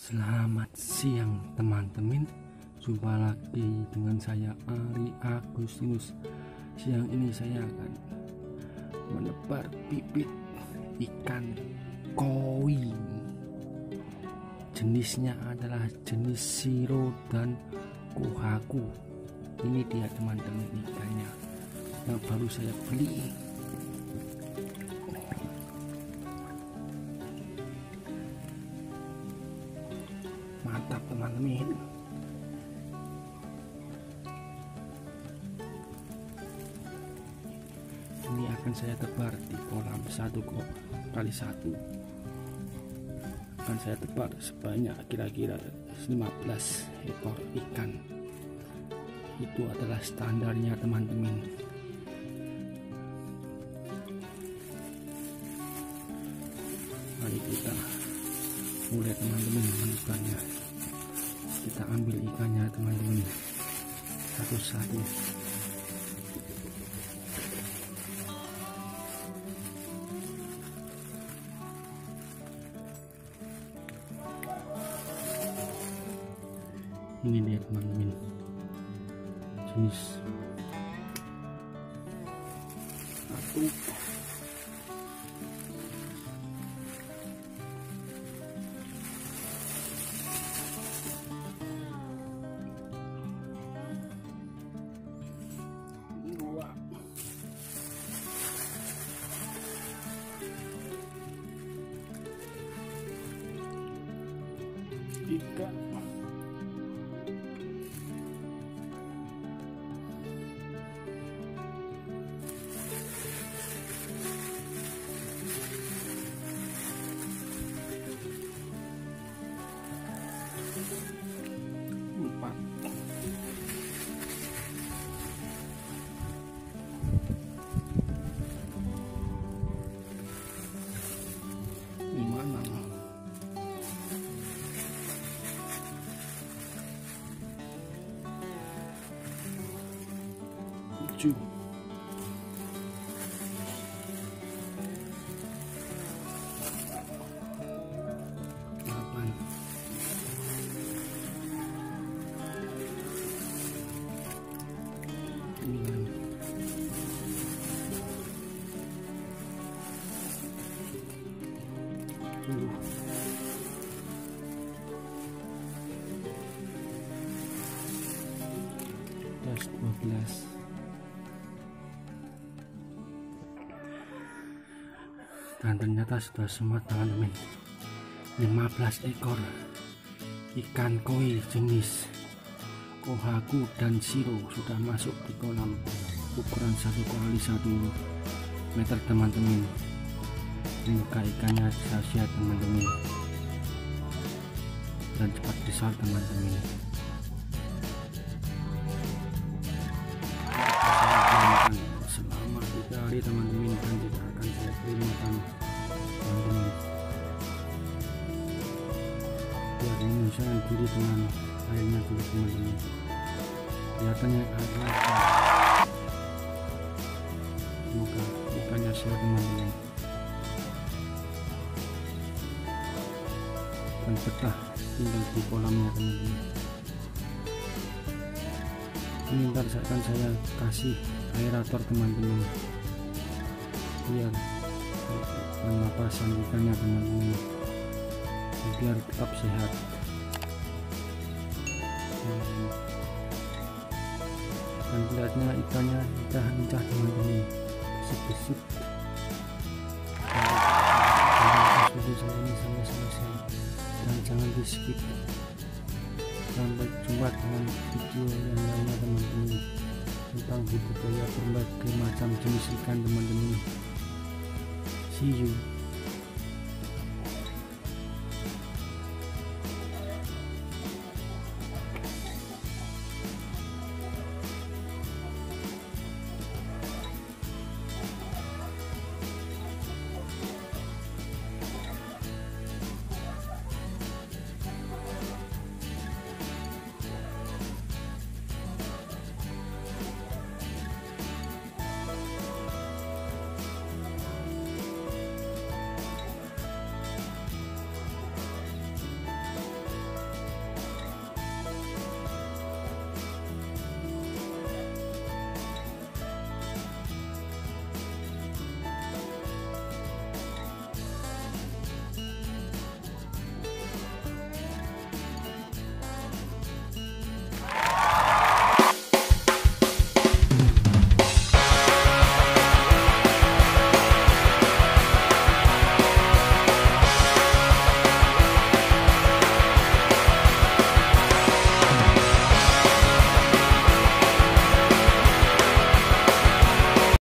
Selamat siang teman-teman, jumpa lagi dengan saya Ari Agustinus. Siang ini saya akan menebar bibit ikan koi. Jenisnya adalah jenis shiro dan kohaku. Ini dia teman-teman ikannya yang baru saya beli. Mantap teman-teman. Ini akan saya tebar di kolam 1x1. Akan saya tebar sebanyak kira-kira 15 ekor ikan. Itu adalah standarnya teman-teman. Mari kita mulai teman-teman menebarnya. Kita ambil ikannya teman-teman satu-satu. Ini dia teman-teman, jenis satu. Tiga. Empat. Lima. Tujuh. 8. 9. 10. 12. Dan ternyata sudah semua teman-teman. 15 ekor ikan koi jenis kohaku dan shiro sudah masuk di kolam ukuran 1x1 meter teman-teman. Semoga ikannya sehat teman-teman dan cepat besar teman-teman. Selama 3 hari teman-teman, dan tidak akan saya beri makan teman-teman. Biar menyusahkan diri dengan airnya dulu teman-teman. Kelihatannya agak. Semoga ikannya sehat teman-teman dan betah tinggal di kolamnya teman-teman. Ini ntar akan saya kasih aerator teman-teman biar pernapasan ikannya teman-teman biar tetap sehat. Dan lihatnya ikannya lincah teman-teman, bersih-bersih. Video saya ini sampai selesai dan jangan di skip. Sampai jumpa dengan video yang lainnya teman-teman tentang budidaya berbagai macam jenis ikan teman-teman. See you.